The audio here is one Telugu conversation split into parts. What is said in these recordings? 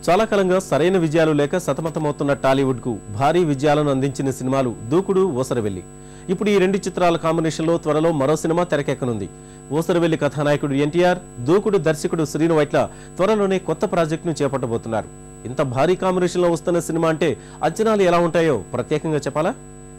చాలా కాలంగా సరైన విజయాలు లేక సతమతమవుతున్న టాలీవుడ్ కు భారీ విజయాలను అందించిన సినిమాలు దూకుడు ఊసరవెల్లి. ఇప్పుడు ఈ రెండు చిత్రాల కాంబినేషన్లో త్వరలో మరో సినిమా తెరకెక్కనుంది. ఊసరవెల్లి కథానాయకుడు ఎన్టీఆర్, దూకుడు దర్శకుడు శ్రీను వైట్ల త్వరలోనే కొత్త ప్రాజెక్టును చేపట్టబోతున్నారు. ఇంత భారీ కాంబినేషన్లో వస్తున్న సినిమా అంటే అంచనాలు ఎలా ఉంటాయో ప్రత్యేకంగా చెప్పాలా?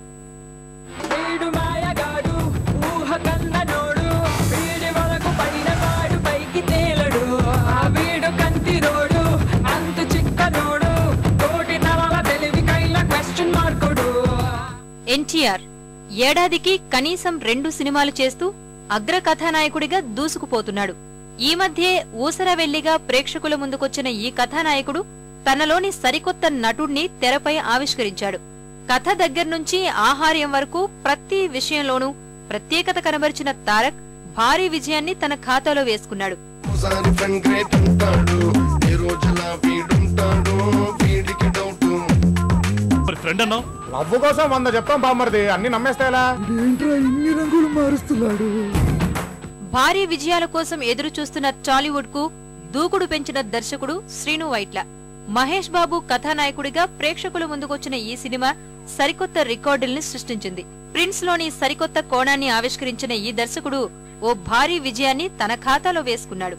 ఎన్టీఆర్ ఏడాదికి కనీసం 2 సినిమాలు చేస్తూ అగ్ర కథానాయకుడిగా దూసుకుపోతున్నాడు. ఈ మధ్యే ఊసరవెల్లిగా ప్రేక్షకుల ముందుకొచ్చిన ఈ కథానాయకుడు తనలోని సరికొత్త నటుణ్ణి తెరపై ఆవిష్కరించాడు. కథ దగ్గర్నుంచి ఆహార్యం వరకు ప్రతి విషయంలోనూ ప్రత్యేకత కనబరిచిన తారక్ భారీ విజయాన్ని తన ఖాతాలో వేసుకున్నాడు. లవ్వు కోసం 100 చెప్తాం బామ్మర్ది, అన్ని నమ్మేస్తాయలా? భారీ విజయాల కోసం ఎదురు చూస్తున్న టాలీవుడ్ కు దూకుడు పెంచిన దర్శకుడు శ్రీను వైట్ల. మహేష్ బాబు కథానాయకుడిగా ప్రేక్షకుల ముందుకొచ్చిన ఈ సినిమా సరికొత్త రికార్డుల్ని సృష్టించింది. ప్రిన్స్ లోని సరికొత్త కోణాన్ని ఆవిష్కరించిన ఈ దర్శకుడు ఓ భారీ విజయాన్ని తన ఖాతాలో వేసుకున్నాడు.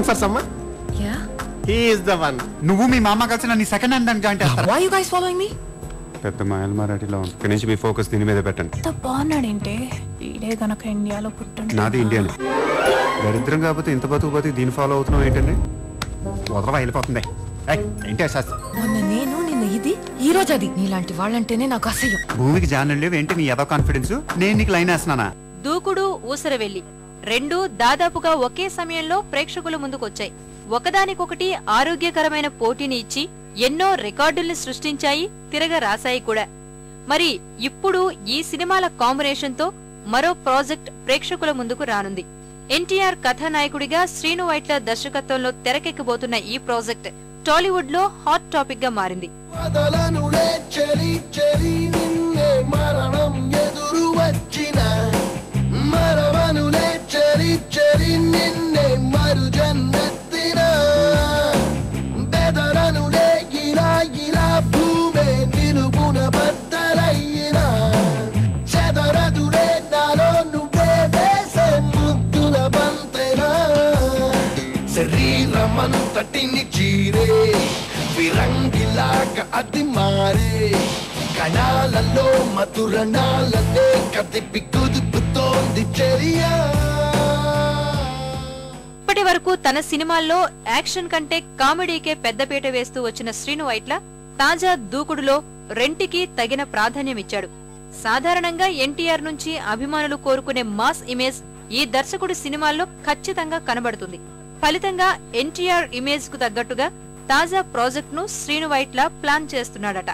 నువ్వు మీ మామ కలిసి నన్ను సెకండ్ హ్యాండ్ దానికి జాయిన్ చేస్తారా? Why you guys following me? పెద్ద మాయల్ మరాఠీలో ఉంది. ఇక్కడి నుంచి మీ ఫోకస్ దీని మీద పెట్టండి. బాగున్నాడంటే ఈడే గనక ఇండియాలో పుట్టిండు. నాది ఇండియానే. దరిద్రం కాకపోతే ఇంత బతుకు దీన్ని ఫాలో అవుతున్నావు ఏంటండి? వదలవా వెళ్ళిపోతుంది. ఏంటి మొన్న నేను నిన్న ఇది, ఈ రోజు అది. నీలాంటి వాళ్ళంటేనే నాకు అసహ్యం. భూమికి జానలేవు ఏంటి నీ ఏదో కాన్ఫిడెన్స్? నేను నీకు లైన్ వేస్తున్నానా? దూకుడు ఊసరవెల్లి రెండూ దాదాపుగా ఒకే సమయంలో ప్రేక్షకుల ముందుకొచ్చాయి. ఒకదానికొకటి ఆరోగ్యకరమైన పోటీని ఇచ్చి ఎన్నో రికార్డుల్ని సృష్టించాయి, తిరగ రాశాయి కూడా. మరి ఇప్పుడు ఈ సినిమాల కాంబినేషన్ తో మరో ప్రాజెక్ట్ ప్రేక్షకుల ముందుకు రానుంది. ఎన్టీఆర్ కథానాయకుడిగా శ్రీను వైట్ల దర్శకత్వంలో తెరకెక్కబోతున్న ఈ ప్రాజెక్ట్ టాలీవుడ్ లో హాట్ టాపిక్ గా మారింది. శరీరమంతటిని చీరే విరంగిలాగా అది మారే, కణాలలో మధురణాలనే కదిపి కుదుపుతోంది చర్య. ఇప్పటి వరకు తన సినిమాల్లో యాక్షన్ కంటే కామెడీకే పెద్దపీట వేస్తూ వచ్చిన శ్రీను వైట్ల తాజా దూకుడులో రెంటికి తగిన ప్రాధాన్యమిచ్చాడు. సాధారణంగా ఎన్టీఆర్ నుంచి అభిమానులు కోరుకునే మాస్ ఇమేజ్ ఈ దర్శకుడి సినిమాల్లో ఖచ్చితంగా కనబడుతుంది. ఫలితంగా ఎన్టీఆర్ ఇమేజ్ కు తగ్గట్టుగా తాజా ప్రాజెక్ట్ ను శ్రీను వైట్ల ప్లాన్ చేస్తున్నాడట.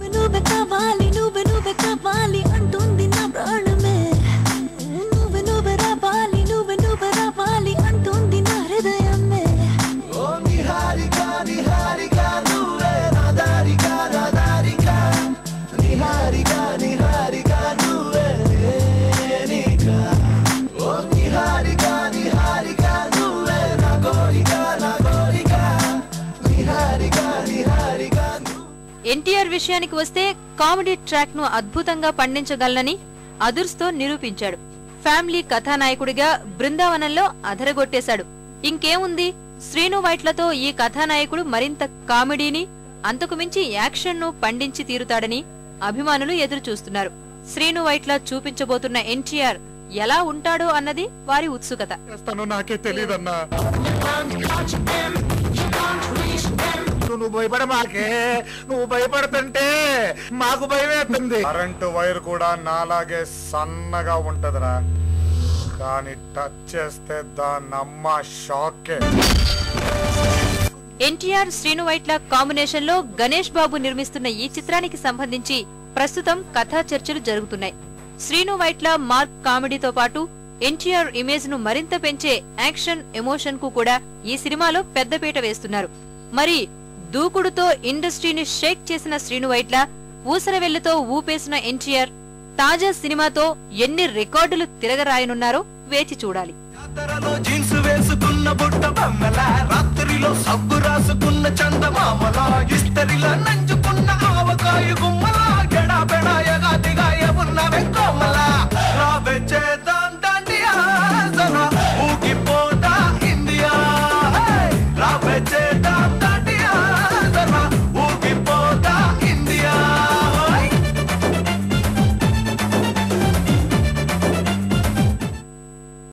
ఎన్టీఆర్ విషయానికి వస్తే కామెడీ ట్రాక్ ను అద్భుతంగా పండించగలనని అదుర్స్ తో నిరూపించాడు. ఫ్యామిలీ కథానాయకుడిగా బృందావనంలో అదరగొట్టేశాడు. ఇంకేముంది, శ్రీను వైట్లతో ఈ కథానాయకుడు మరింత కామెడీని, అంతకుమించి యాక్షన్ ను పండించి తీరుతాడని అభిమానులు ఎదురు చూస్తున్నారు. శ్రీను వైట్ల చూపించబోతున్న ఎన్టీఆర్ ఎలా ఉంటాడో అన్నది వారి ఉత్సుకత. నాకే తెలియదన్నా. నువ్వు భయపడమాకే, నువ్వు భయపడుతుంటే మాకు భయమేస్తుంది. కరెంటు వైర్ కూడా నాలాగే సన్నగా ఉంటదిరా, కానీ టచ్ చేస్తే దాన్నమ్మ షాకే. ఎన్టీఆర్ శ్రీను వైట్ల కాంబినేషన్ లో గణేష్ బాబు నిర్మిస్తున్న ఈ చిత్రానికి సంబంధించి ప్రస్తుతం కథా చర్చలు జరుగుతున్నాయి. శ్రీను వైట్ల మార్క్ కామెడీతో పాటు ఎన్టీఆర్ ఇమేజ్ ను మరింత పెంచే యాక్షన్ ఎమోషన్ కు కూడా ఈ సినిమాలో పెద్దపీట వేస్తున్నారు. మరి దూకుడుతో ఇండస్ట్రీని షేక్ చేసిన శ్రీను వైట్ల, ఊసరవెల్లితో ఊపేసిన ఎన్టీఆర్ తాజా సినిమాతో ఎన్ని రికార్డులు తిరగరాయనున్నారో వేచి చూడాలి. జీన్స్ వేసుకున్న బుట్ట బొమ్మల రాత్రిలో సబ్బు రాసుకున్న చందమామల ఇస్తరిలా నంచుకున్న ఆవకాయ గుమ్మ